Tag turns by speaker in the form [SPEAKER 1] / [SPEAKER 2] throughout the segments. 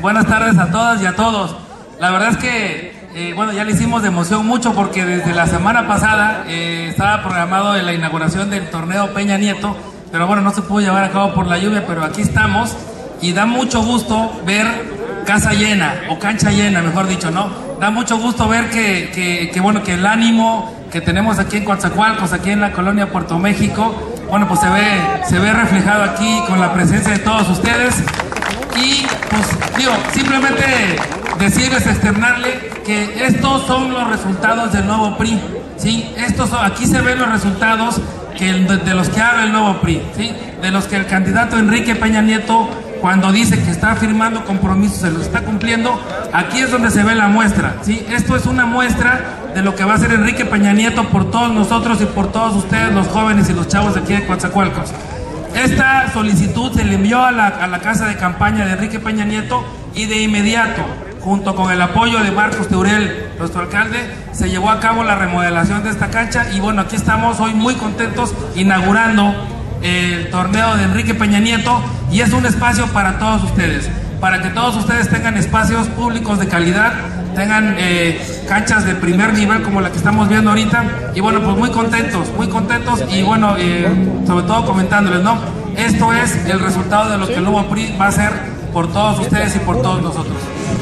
[SPEAKER 1] Buenas tardes a todas y a todos. La verdad es que, bueno, ya le hicimos de emoción mucho porque desde la semana pasada estaba programado en la inauguración del torneo Peña Nieto, pero bueno, no se pudo llevar a cabo por la lluvia, pero aquí estamos y da mucho gusto ver casa llena, o cancha llena, mejor dicho, ¿no? Da mucho gusto ver que bueno, que el ánimo que tenemos aquí en Coatzacoalcos, aquí en la colonia Puerto México, bueno, pues se ve reflejado aquí con la presencia de todos ustedes. Y pues digo, simplemente decirles, externarle que estos son los resultados del nuevo PRI, ¿sí? Aquí se ven los resultados de los que habla el nuevo PRI, ¿sí? De los que el candidato Enrique Peña Nieto, cuando dice que está firmando compromisos, se los está cumpliendo. Aquí es donde se ve la muestra, ¿sí? Esto es una muestra de lo que va a hacer Enrique Peña Nieto por todos nosotros y por todos ustedes, los jóvenes y los chavos de aquí de Coatzacoalcos. Esta solicitud se le envió a la casa de campaña de Enrique Peña Nieto y de inmediato, junto con el apoyo de Marcos Teurel, nuestro alcalde, se llevó a cabo la remodelación de esta cancha y bueno, aquí estamos hoy muy contentos inaugurando el torneo de Enrique Peña Nieto y es un espacio para todos ustedes, para que todos ustedes tengan espacios públicos de calidad, tengan canchas de primer nivel como la que estamos viendo ahorita y bueno, pues muy contentos y bueno, sobre todo comentándoles, ¿no? Esto es el resultado de lo que el nuevo PRI va a hacer por todos ustedes y por todos nosotros.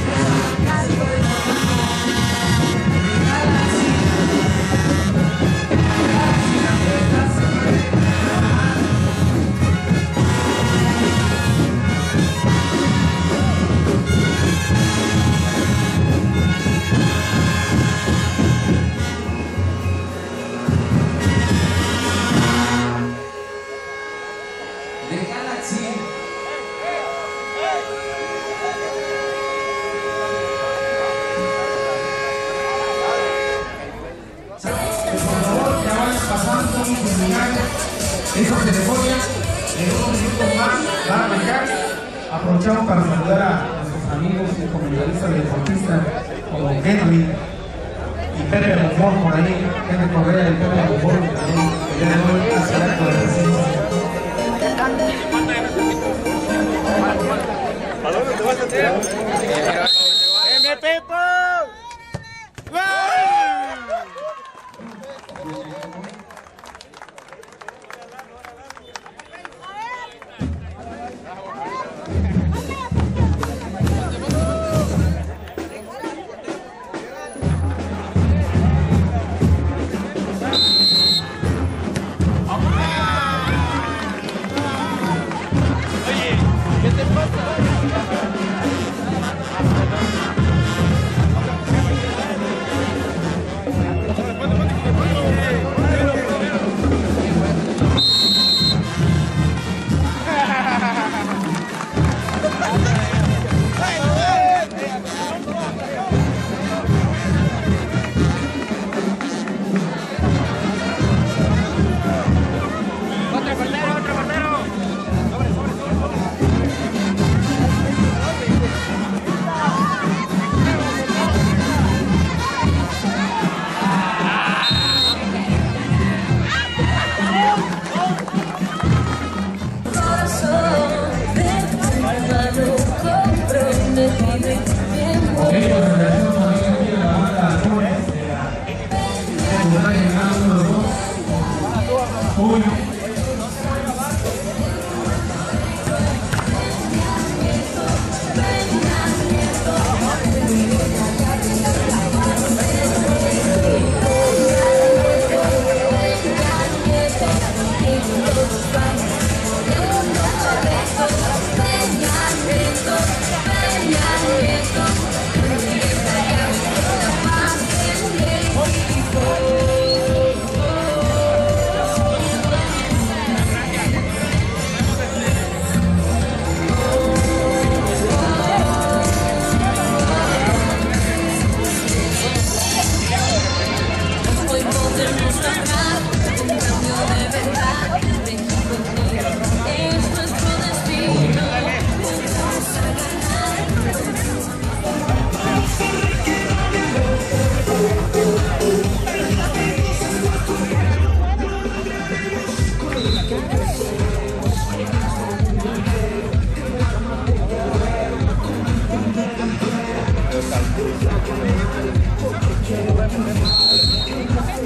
[SPEAKER 2] Esas ceremonias en unos minutos más van a arrancar. Aprovechamos para saludar a nuestros amigos y comentaristas y deportistas como Henry y Pepe Mojón por ahí, Henry Correa y Pepe Mojón también, que ya de hoy hace el acto de presencia.
[SPEAKER 3] ¿A dónde te vas a tirar? ¡M Pepo! Gracias.